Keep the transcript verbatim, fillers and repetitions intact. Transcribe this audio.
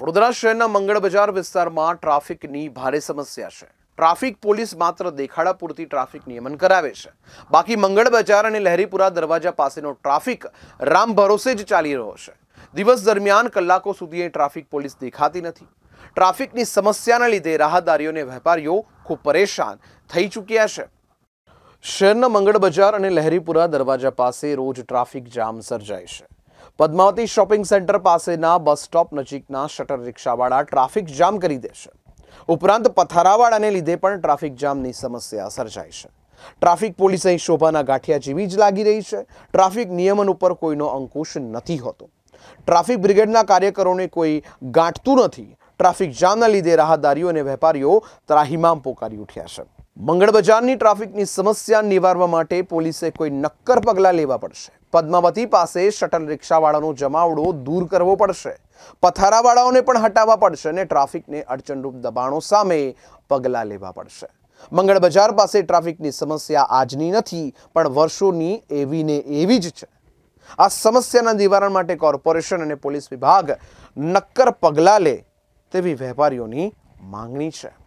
વડોદરા શહેરના મંગળ બજાર વિસ્તારમાં ટ્રાફિકની ભારે સમસ્યા છે। ટ્રાફિક પોલીસ માત્ર દેખાડા પૂરતી ટ્રાફિક નિયમન કરાવે છે, બાકી મંગળ બજાર અને લહેરીપુરા દરવાજા પાસેનો ટ્રાફિક રામ ભરોસે જ ચાલી રહ્યો છે। દિવસ દરમિયાન કલાકો સુધી એ ટ્રાફિક પોલીસ દેખાતી નથી। ટ્રાફિકની સમસ્યાના લીધે રાહદારીઓ અને વેપારીઓ ખૂબ પરેશાન થઈ ચૂક્યા છે। શહેરના મંગળ બજાર અને લહેરીપુરા દરવાજા પાસે રોજ ટ્રાફિક જામ સર્જાય છે। પદ્માવતી શોપિંગ સેન્ટર પાસેના બસ સ્ટોપ નજીકના શટર રિક્ષાવાળા ટ્રાફિક જામ કરી દે છે। ઉપરાંત પથારાવાળાને લીધે પણ ટ્રાફિક જામની સમસ્યા સર્જાય છે। ટ્રાફિક પોલીસ અહીં શોભાના ગાંઠિયા જેવી જ લાગી રહી છે। ટ્રાફિક નિયમન ઉપર કોઈનો અંકુશ નથી હોતો। ટ્રાફિક બ્રિગેડના કાર્યકરોને કોઈ ગાંઠતું નથી। ટ્રાફિક જામના લીધે રાહદારીઓ અને વેપારીઓ ત્રાહિમામ પોકારી ઉઠ્યા છે। મંગળ બજારની ટ્રાફિકની સમસ્યા નિવારવા માટે પોલીસે કોઈ નક્કર પગલાં લેવા પડશે। પદ્માવતી પાસે શટલ રિક્ષાવાળાનો જમાવડો દૂર કરવો પડશે। પથારાવાળાઓને પણ હટાવવા પડશે અને ટ્રાફિકને અડચણરૂપ દબાણો સામે પગલાં લેવા પડશે। મંગળ બજાર પાસે ટ્રાફિકની સમસ્યા આજની નથી, પણ વર્ષોની એવી ને એવી જ છે। આ સમસ્યાના નિવારણ માટે કોર્પોરેશન અને પોલીસ વિભાગ નક્કર પગલાં લે તેવી વેપારીઓની માંગણી છે।